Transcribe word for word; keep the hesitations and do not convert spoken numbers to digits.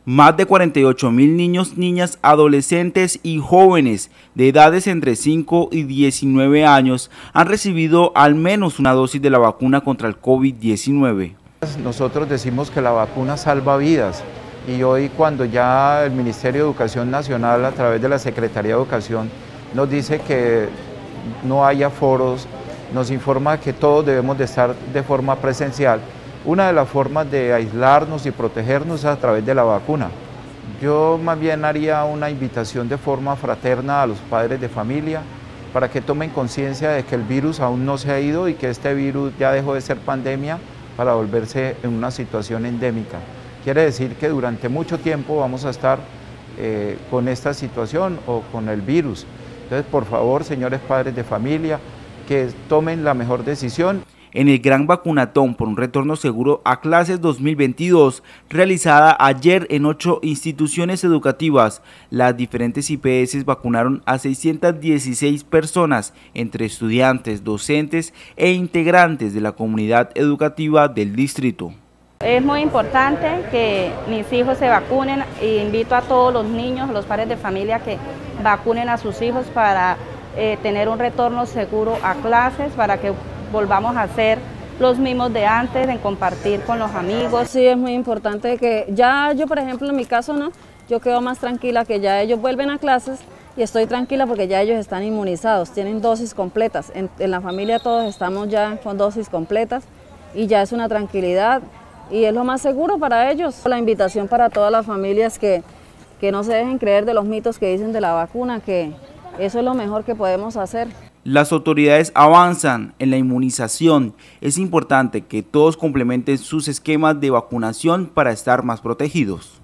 Más de cuarenta y ocho mil niños, niñas, adolescentes y jóvenes de edades entre cinco y diecinueve años han recibido al menos una dosis de la vacuna contra el COVID diecinueve. Nosotros decimos que la vacuna salva vidas y hoy, cuando ya el Ministerio de Educación Nacional a través de la Secretaría de Educación nos dice que no hay aforos, nos informa que todos debemos de estar de forma presencial. Una de las formas de aislarnos y protegernos es a través de la vacuna. Yo más bien haría una invitación de forma fraterna a los padres de familia para que tomen conciencia de que el virus aún no se ha ido y que este virus ya dejó de ser pandemia para volverse en una situación endémica. Quiere decir que durante mucho tiempo vamos a estar eh, con esta situación o con el virus. Entonces, por favor, señores padres de familia, que tomen la mejor decisión. En el Gran Vacunatón por un retorno seguro a clases dos mil veintidós, realizada ayer en ocho instituciones educativas, las diferentes I P S vacunaron a seiscientas dieciséis personas, entre estudiantes, docentes e integrantes de la comunidad educativa del distrito. Es muy importante que mis hijos se vacunen e invito a todos los niños, a los padres de familia que vacunen a sus hijos para eh, tener un retorno seguro a clases, para que volvamos a ser los mismos de antes, en compartir con los amigos. Sí, es muy importante que ya yo, por ejemplo, en mi caso, no, yo quedo más tranquila que ya ellos vuelven a clases y estoy tranquila porque ya ellos están inmunizados, tienen dosis completas. En, en la familia todos estamos ya con dosis completas y ya es una tranquilidad y es lo más seguro para ellos. La invitación para todas las familias que, que no se dejen creer de los mitos que dicen de la vacuna, que eso es lo mejor que podemos hacer. Las autoridades avanzan en la inmunización. Es importante que todos complementen sus esquemas de vacunación para estar más protegidos.